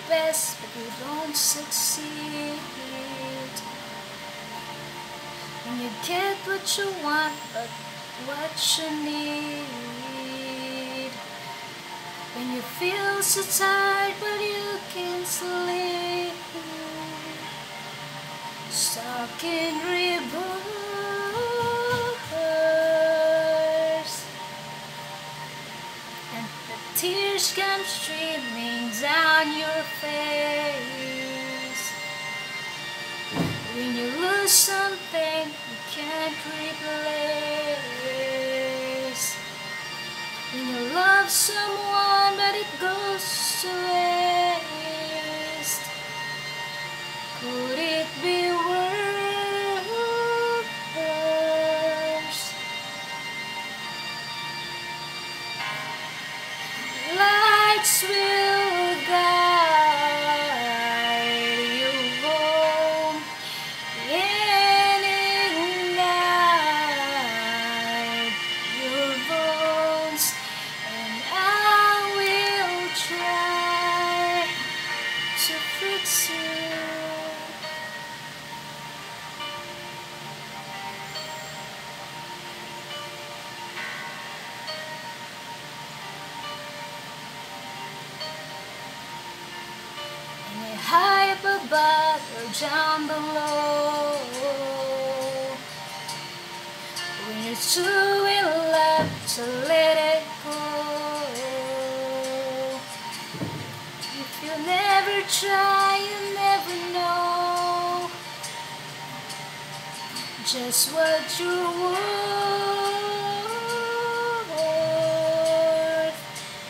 best but you don't succeed. When you get what you want but what you need. When you feel so tired but you can't sleep. Stuck in reverse, and the tears come streaming down your face. When you lose something you can't replace. When you love someone but it goes to waste. Could it be worse? Lights will guide you home and ignite your bones, and I will try to fix you. High up above or down below, when you're too in love to let it go. If you never try, you never know just what you're worth.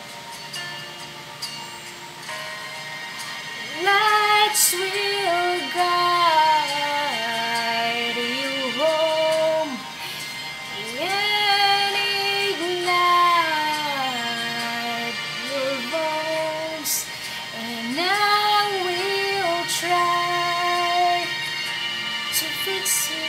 Lights will guide you home and ignite your bones, and I will try to fix you.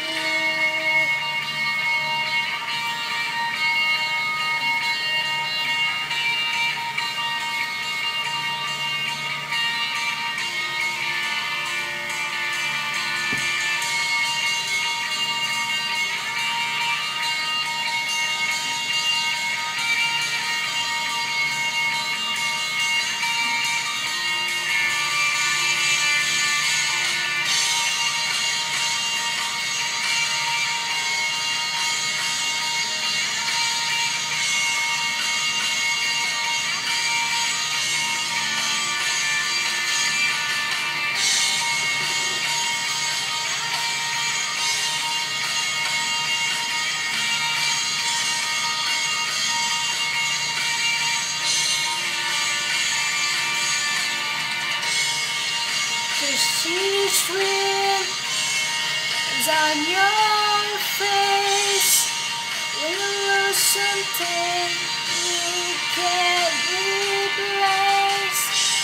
Just tears stream down your face when you lose something you can't replace.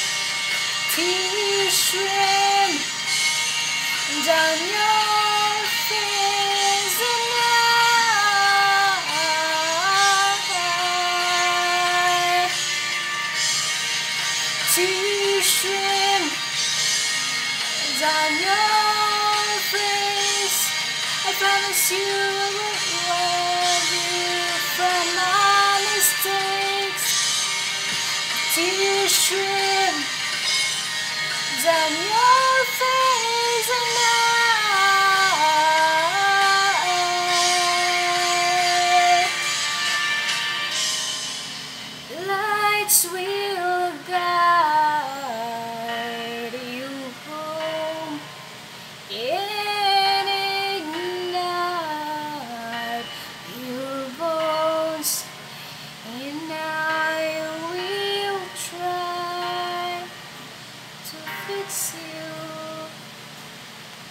Tears stream down your face, and tears stream down your face. I promise you I won't love you from my mistakes. Tears stream down your face, and